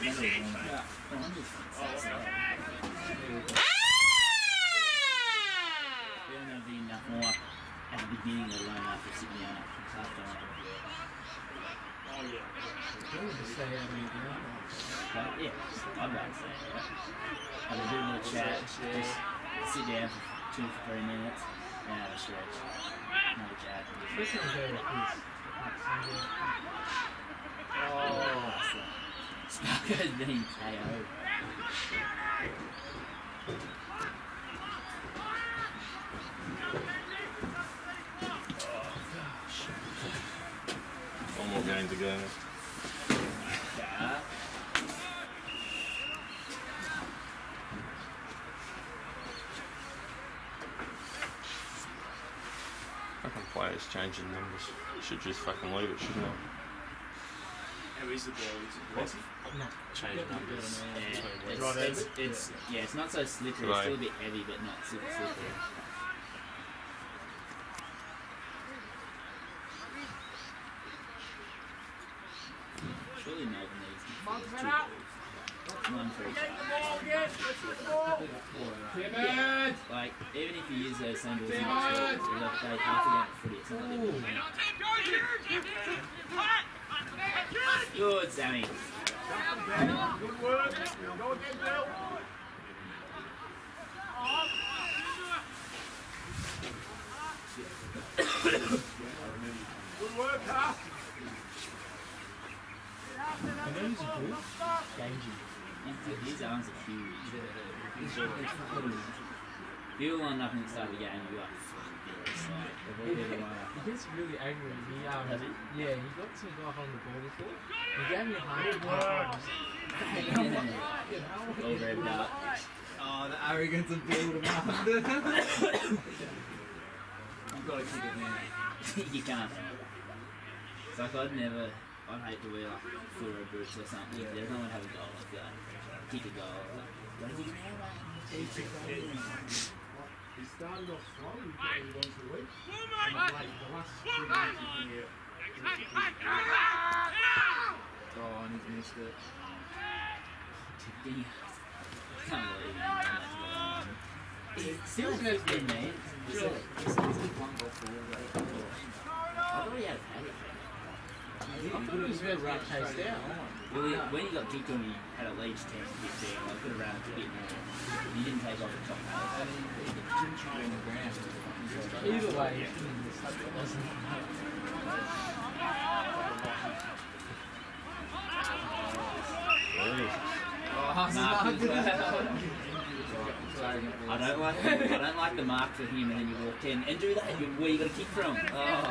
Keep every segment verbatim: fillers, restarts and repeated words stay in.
be enough more at the beginning, let alone after sitting down after half time. Oh yeah. Stay out of it, But yeah, I'd rather say that. Have a bit of a chat, just sit down for two or three minutes, and have a stretch. Another chat. especially on a day like this. Oh, Sparko's being K O'd. One more game to go. Yeah. Fucking players changing numbers. Should just fucking leave it, shouldn't I? How is the ball? Is it aggressive? Change numbers. Yeah, it's, Right it's, over? it's, yeah, it's not so slippery, Right. it's still a bit heavy, but not super slippery. Surely Melbourne needs to two balls. One for each. Yeah, like, even if you use those same balls in the short, you'll have to play half a game of footy. It's not like they're good, Sammy. Good work. Go again, Bill. Good work, huh? I know he's a good. Gangy. His, his arms are huge. He's if you were on nothing at the start of the game, you'd be like, fuck this. Like, He gets really angry. He, um, Does he? Yeah, he got some guy on the ball before. He gave me a hard time. All revved up. Oh, the arrogance of building up. I've got to kick it now. You can't. It's like I'd never, I'd hate to wear like fluoro boots or something. Yeah. There's no one have a goal like that. Kick a goal. Like, what are you now, mate? He started off slow, he played once a week. And like the last two games, Oh, and he's missed it. Tipping. Can't believe it. He's still fifteen, man. Surely. He's one goal forward. I thought he had a paddock. I thought he was about to get chased down. Well, he, when he got kicked on, he had a lead ten fifteen. I could have ran a bit more. He didn't take off the top And pass. he, he didn't try on the ground. Either way, it wasn't. Oh, Mark Mark as well. I don't like the, I don't like the mark for him, and then you walked in and do that. You, where you got to kick from? Oh.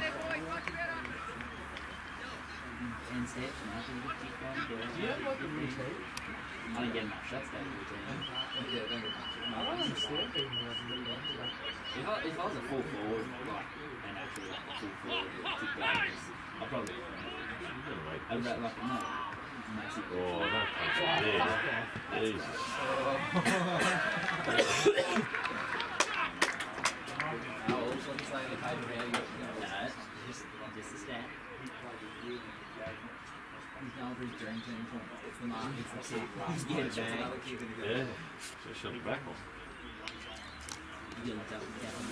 Ten steps, Mark. You got to kick from. Do you have like a routine? I don't get enough shots that routine. Yeah, don't get much. I don't understand people who have routine. If I, if I was a full forward, like an actual like a full forward with kick goals, I'd probably. I'd rather like no. Massive. Oh, that comes from there. Jesus. Oh, all of a sudden saying the paper value. No, just just a stat. He's going for his dream team point. It's the mark, it's the kick. Yeah, It's bang. another kick and he goes. Yeah. Just shut the back off. You get up and down.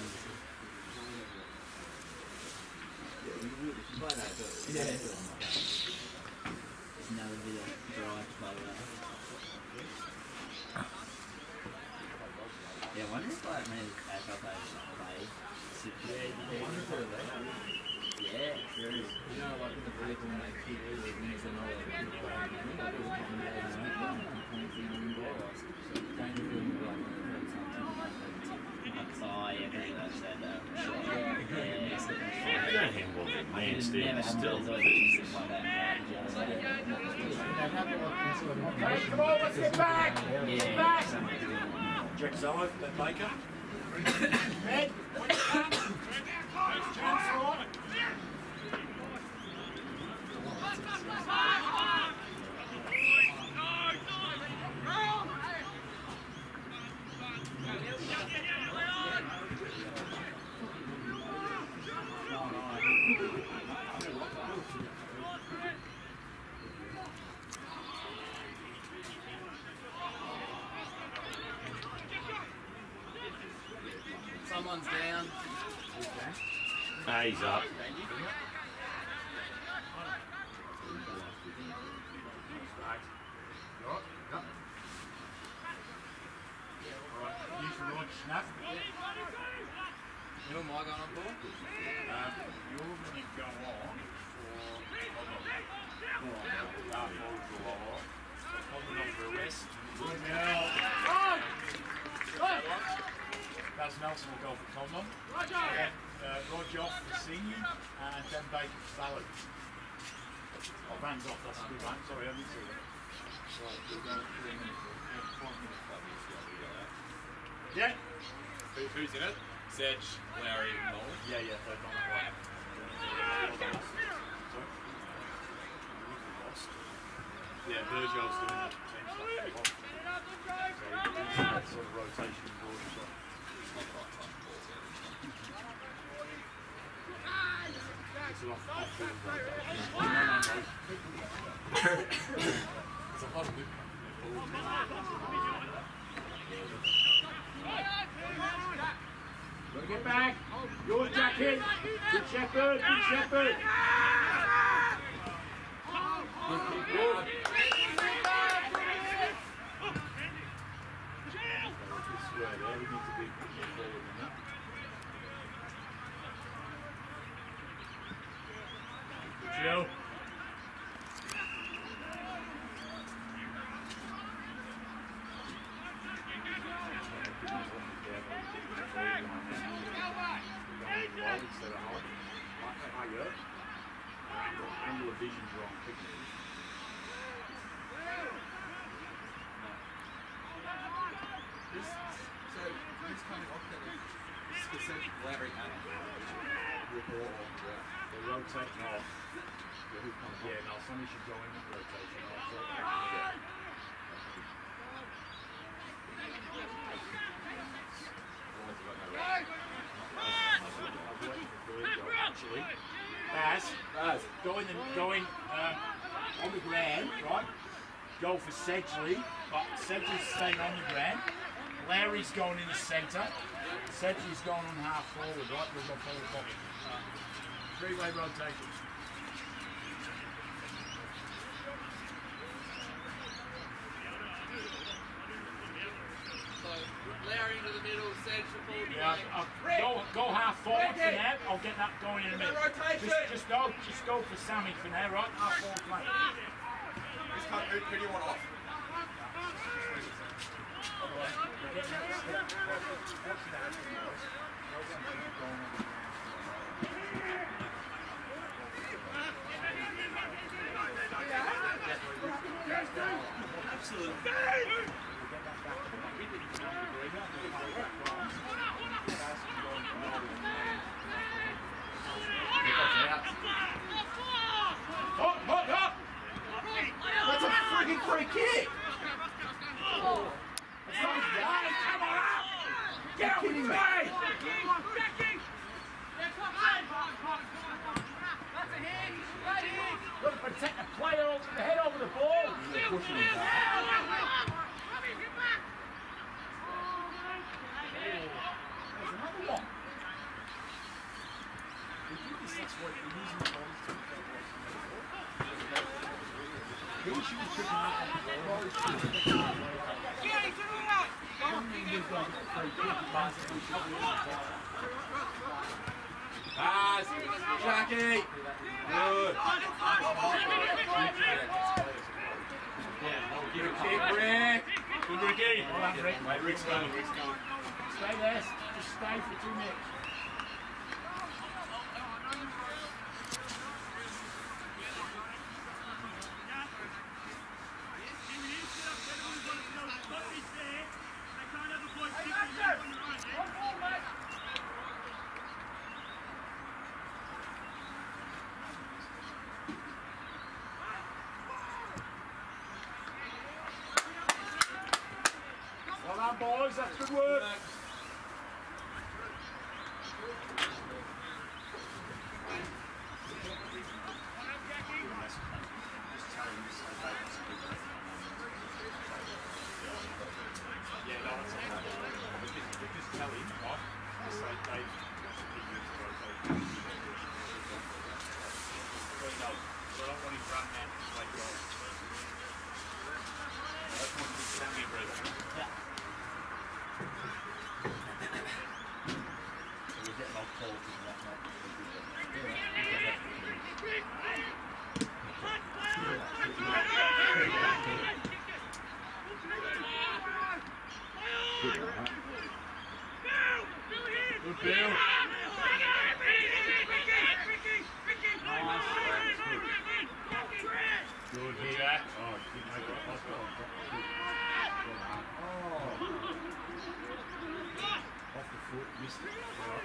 Yeah, you would if you play that, but Yeah. There's another bit of drive to play with. Yeah, I wonder if like maybe the A F L players play super. I wonder if they're allowed. Yeah, true. You know, like in the vehicle when they kick, the winners are not allowed to kick back. I think like all the time they have like points in the goal. So Dangerfield will like hurt something like that. Oh, yeah, pretty much that. Uh, sure. Yeah. Yeah, it's like You don't handball the man It's standing never still. happened. There's always instances like that. They have like this sort of Hey, come on, let's get back! Yeah, Back! somebody's doing that. Jack Zello, that Baker. Ed, when you come, chance on. one's down. Ah, he's up. Use the launch snap. Who am I going on for? Um, you're going to go on for half forward for a while. Holding on for a rest. Good now. Baz Nelson will go for Condom. Then uh, Roger off for Singing and then Baker for Salad. Oh, Van's off, that's a good one. Sorry, I didn't see that. Right, we're going three minutes. Five minutes, five minutes. Yeah? Who, who's in it? Sedge, Lowry, and Nolan. Yeah, yeah, they're on the right. Yeah, Virgil's doing that potentially. So that sort of rotation in board as well. It's an off, off-field rotation. There's a lot of good. Gotta get back. Your jacket. Good Shepherd. Good Shepherd. Good kick. Good. Square there. We need to be pushing forward in that. Chill. Instead of high. Higher. Angle of vision's wrong. This, so, who's coming off that? This is Sedge, Lowry, and Report. They're rotating off. Yeah, now somebody should go in with rotation off. So yeah. Actually, Baz, Baz, going and going uh, on the ground, right? Go for Sedgley, but Sedgley's staying on the ground. Larry's going in the centre. Sedgley's going on half forward, right? We've got forward pocket. Three-way rotation. Lowry into the middle, Sedge to forward. Yeah, I'll, go, go half forward for now. I'll get that going in a minute. Just, just go, just go for Sammy for now, right? Half forward flank. This can't who, who do you want off? Absolutely. Hop, hop, hop! That's a freaking free kick! That's not right! Come on! Get out of the way! Look, protect the player over the head over the ball! There's another one. We do this next week, we're using the bodies to Who should be tripping up on the ball? Pass! Jackie! Good! Yeah, Give a kick, Rick! good Ricky. Well done, Rick. Wait, Rick's coming, Rick's coming. Stay there, just stay for two minutes. Well done, boys, that's good work. Yeah, no, it's okay. Just tell him, right? Just say, rotate. Rotate. Three goals. So I don't want him running out to play goal. I just want him to stand me breath. Yeah. We're getting off calls and whatnot. Good Bill. Good Jack. Oh, didn't make it. Off the foot, missed it.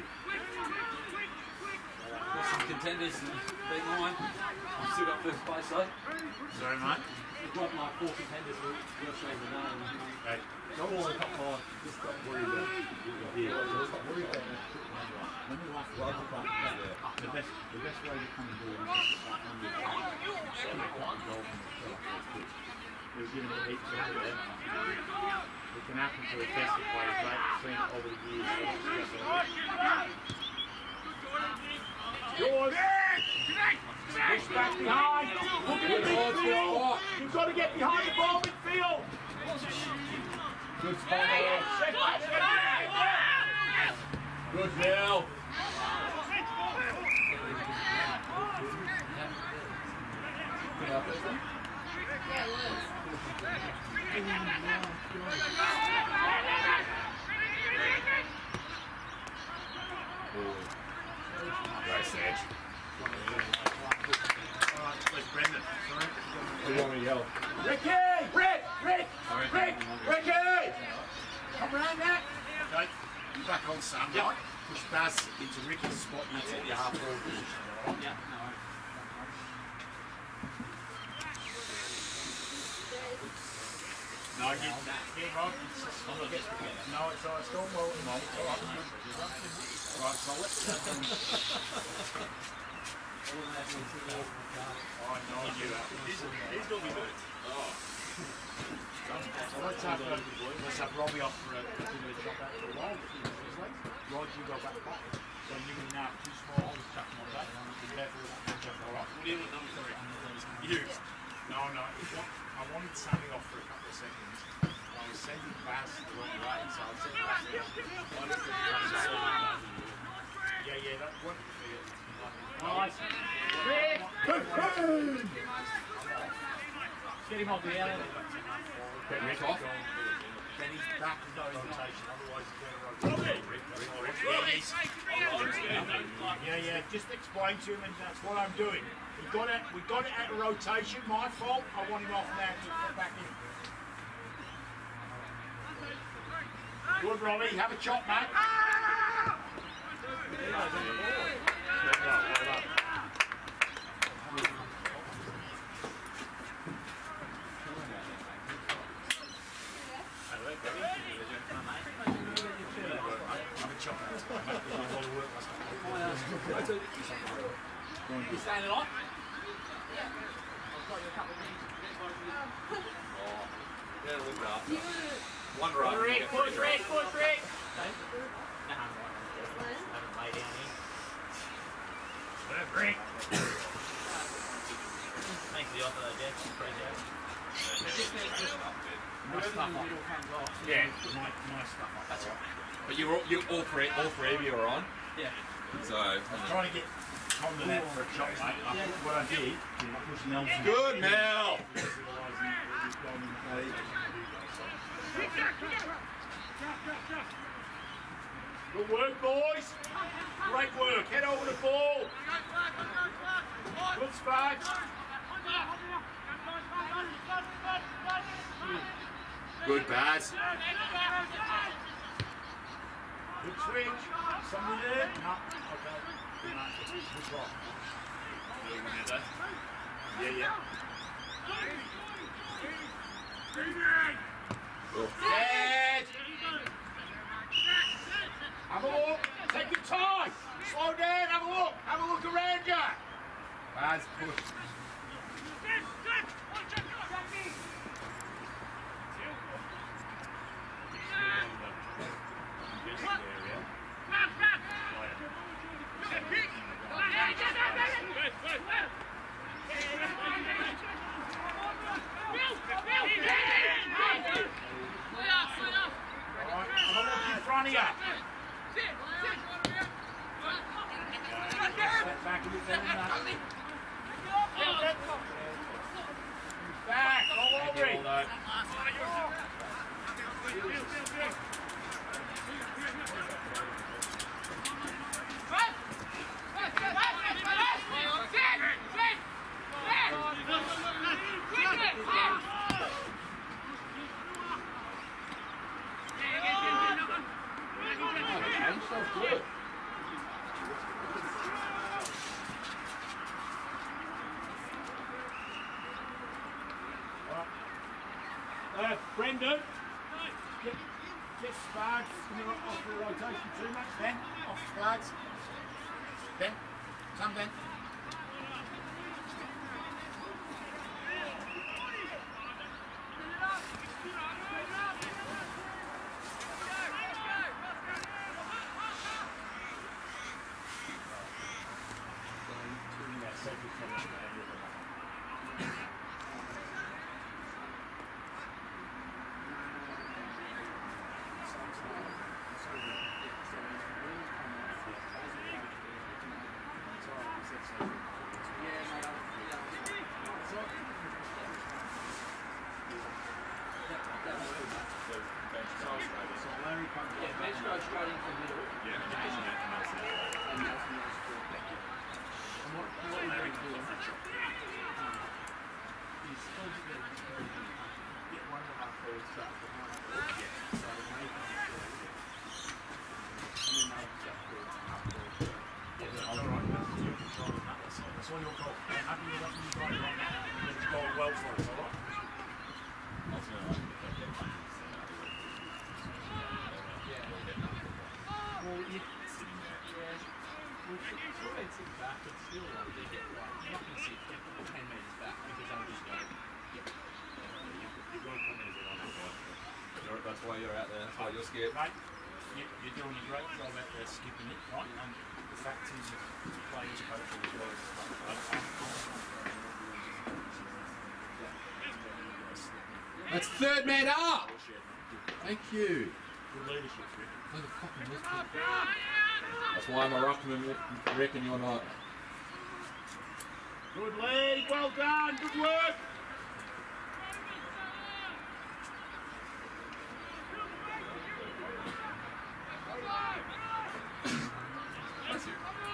Got some contenders in big line. I've still got first place though. Sorry, mate. I've got my four contenders for first place of the day. Okay. Not all in the top five. Just got worried about it. Yeah, just got worried about it. When we last World Cup, the best, the best way to come and do it is just to start on the goal from the pitch. We've given it heaps of it. It can happen to a test of players, mate. I've seen it over the years. George! Push back behind! Look at the midfield! You've got to get behind the ball midfield! Good spot there. Good Bill! Nice edge. Alright, where's Brendan? Sorry. Who you want me to yell? Ricky! Rick! Rick! Rick! Ricky! Come round that. Okay. You back on Sam, yep. Right? Push Baz into Ricky's spot. You take your half forward position. Alright? Yeah, no. No, you, yeah, Rob. It's just, no, it's all right. It's going well at the moment. It's all right. Right, solid. Oh, no, you that. He's, he's going to be good. Oh. So let's have, uh, let's have Robbie off for a two-minute shot back for a while. Rod, you go back back. Then you can now too small, just chuck them on back. Be careful with that matchup, all right? What do you want number three? You. No, no. I wanted Sammy off for a couple of seconds. I was sending Bass the wrong way, so I was sending Bass out. Yeah, yeah, that worked for you. Nice. Rick! Get him off the alley. Get Rick off. Then he's back with no invitation, otherwise he's going to rotate. Yeah, yeah, just explain to him, and that's what I'm doing. We got it, we got it at a rotation, my fault. I want him off now to get back in. Good, Robbie, have a chop, mate. You staying alive? Yeah, look it up. One run. Rick, push, Rick, push, Rick. Rick. Thanks for the offer though, Jeff. Appreciate it. Yeah, my, my stuff. That's right. But you you all three all three of you are on. Yeah. So I was trying to get Tom to that for a chop, mate. I, what I did, I pushed Nelson. good Mel. Good work, boys. Great work. Head over the ball. Good sparks. Good Baz. Good switch. Somebody there? No. Okay. Good ball. Yeah, yeah. Dead. Have a look. Take your time. Slow down. Have a look. Have a look around you. Baz push. ya. Step back a bit better than that. Back, all over it. Uh, Brendan, get, get Sparks off the rotation too much, Ben. Off Sparks. Ben, come Ben. That's all your goal. I'm happy with that you've got it right now. It's going well for us, all right? Well, you, yeah, well, it's always sit back and still like they get like, you're not going to sit ten metres back because I'm just going, yeah. You've got to come in as well. That's why you're out there. That's why you're scared. Mate, you, you're doing a great job out there skipping it, right? And the fact is, the players coach as well as That's third man up. Thank you. good leadership, Rick. Who the fucking was that? That's why I'm a ruckman, reckon you're not. Good lead, well done, good work. That's you.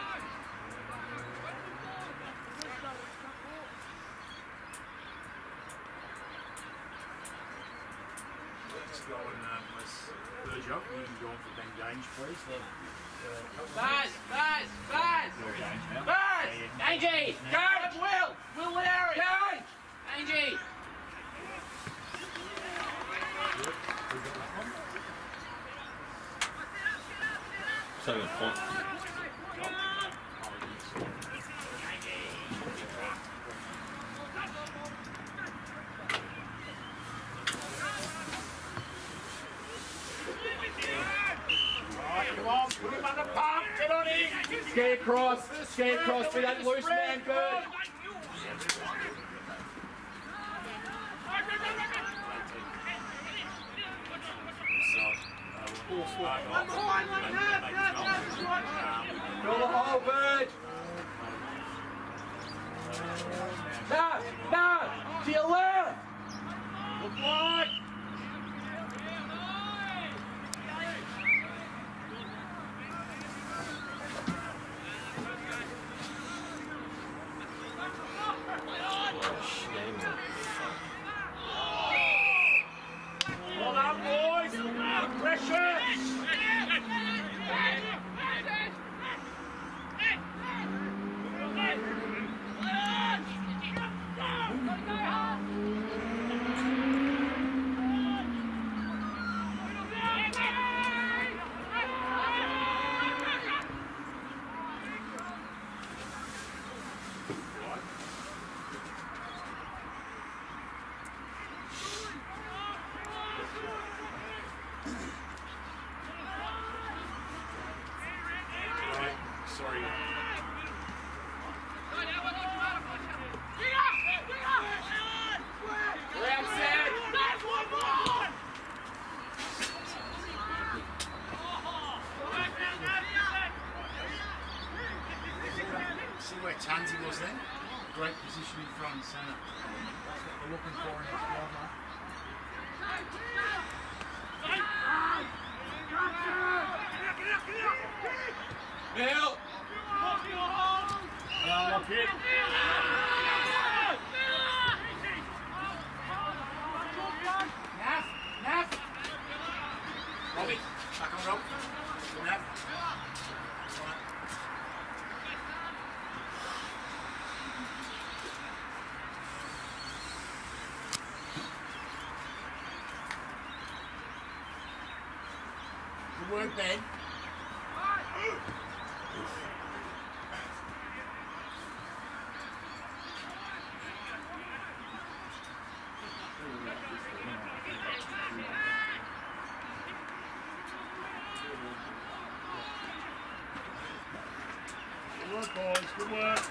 Just go and uh, let's urge up. You can go on for Ben Gange, please. The, uh, Buzz! Buzz! Buzz! Your Gange now. Buzz! Angie! Go! Will! Will Larry! Go! Angie! Second point. Come on, put him on the pump, get on in! Skate across, skate across, be that loose man, good. Go the hole, Bird. No, no, to your left. Look wide! Well done, boys! Pressure! great position in front and centre. That's what we're looking for in a squad, mate. Bill! Yeah, lock it. Nav, Nav. Robbie, back on Rob. Nav. Good work, Ben. Good work, boys. Good work.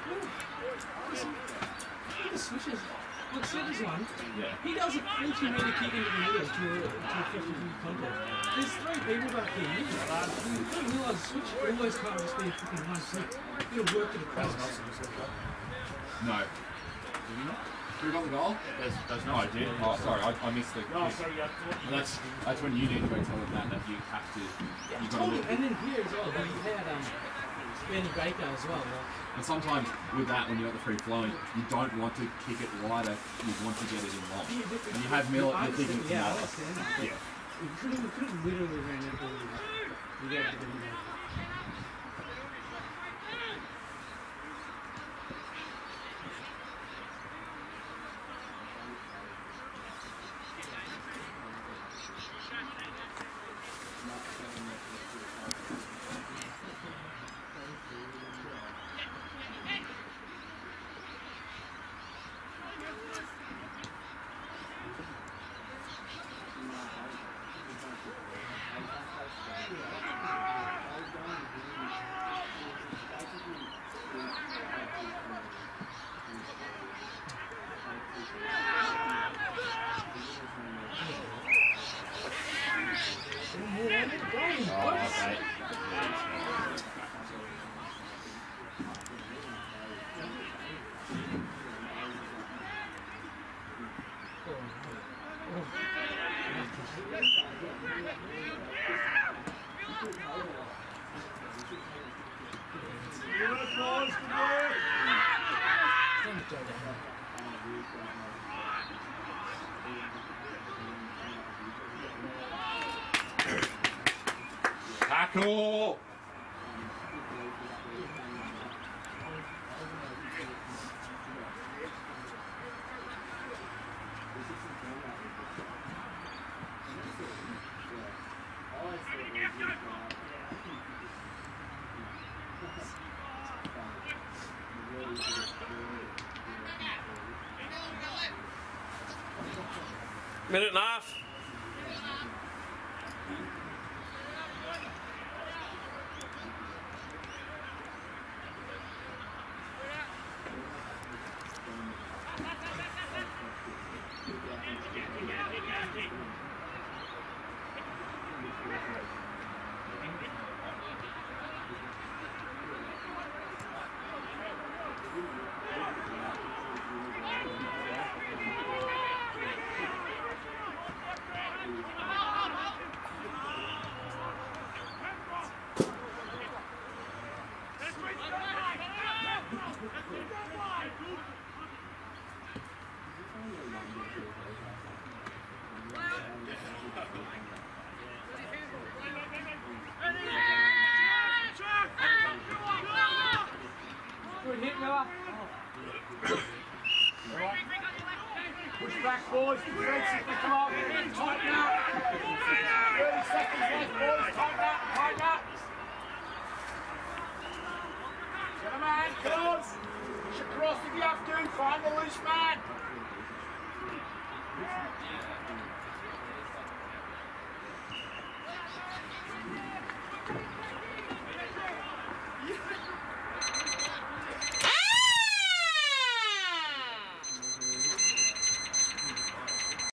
The switches. Look, Centre's one. Yeah. He does a forty metre kick into the middle to a, to a fifty metre contact. There's three people back here. You don't realise switch always can't just be a fucking one flick. You've got to work it across. No. Did you not? Who got the goal? There's, there's no idea. Oh, sorry, I, I missed the. Oh, sorry, yeah. Well, that's that's when you need to go tell them that that you have to. Yeah, You've got to told look. him, and then here as well. He had um, Benny Baker as well. Like, And sometimes with that, when you got the free flowing, you don't want to kick it wider. You want to get it in long. And you have Miller, you're thinking, yeah, I no. understand that. Yeah. We could have, we could have literally ran that ball. We got to do that. Oh, okay. Tackle! Minute and a half. Good hit, Miller. Push back, boys. Defensively, come on. Tighten up. thirty seconds left, boys. Tighten up. Tighten up. Get a man. Close. Push across if you have to. Find the loose man.